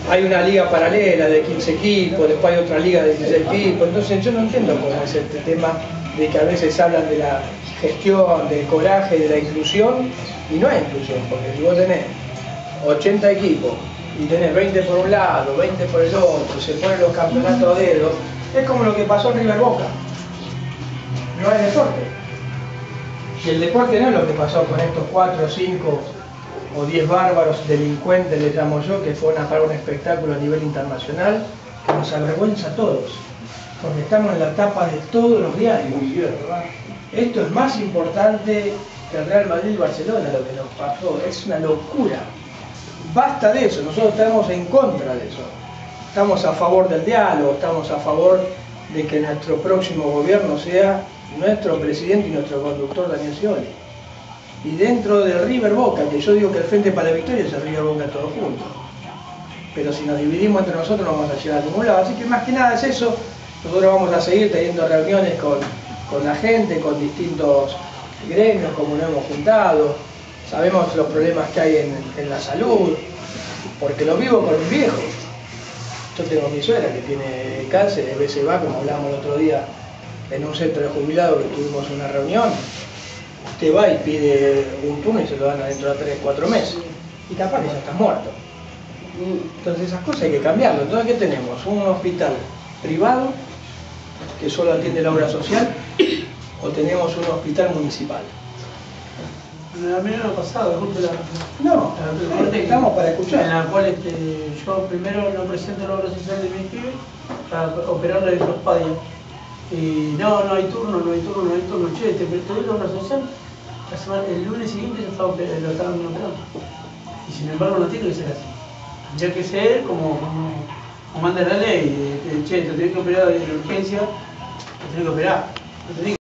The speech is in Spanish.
hay una liga paralela de 15 equipos, después hay otra liga de 16 equipos, entonces yo no entiendo cómo es este tema de que a veces hablan de la gestión, del coraje, de la inclusión, y no hay inclusión, porque si vos tenés 80 equipos y tenés 20 por un lado, 20 por el otro, se ponen los campeonatos a dedo, es como lo que pasó en River Boca. No hay deporte. Y el deporte no es lo que pasó con estos 4, 5 o 10 bárbaros delincuentes, les llamo yo, que fueron a parar un espectáculo a nivel internacional que nos avergüenza a todos, porque estamos en la tapa de todos los diarios. Esto es más importante que el Real Madrid y Barcelona, lo que nos pasó, es una locura. Basta de eso, nosotros estamos en contra de eso. Estamos a favor del diálogo, estamos a favor de que nuestro próximo gobierno sea nuestro presidente y nuestro conductor Daniel Scioli. Y dentro de River Boca, que yo digo que el Frente para la Victoria es el River Boca todos juntos. Pero si nos dividimos entre nosotros no vamos a llegar a ningún lado. Así que más que nada es eso. Nosotros vamos a seguir teniendo reuniones con la gente, con distintos gremios, como nos hemos juntado. Sabemos los problemas que hay en la salud, porque lo vivo con un viejo. Yo tengo mi suegra que tiene cáncer, a veces va, como hablábamos el otro día, en un centro de jubilados que tuvimos una reunión. Usted va y pide un turno y se lo dan adentro de 3, 4 meses. Y capaz que ya está muerto. Entonces esas cosas hay que cambiarlo. Entonces, ¿qué tenemos? ¿Un hospital privado que solo atiende la obra social o tenemos un hospital municipal? A mí no me ha pasado, justo No, estamos para escuchar. En la cual yo primero no presento la obra social de mi pibe para operarle de traspadia. Y no hay turno, che, te doy la obra social, el lunes siguiente lo estaban operando. Y sin embargo no tiene que ser así. Tendría que ser como manda la ley, che, te tenés que operar de urgencia, te tenés que operar.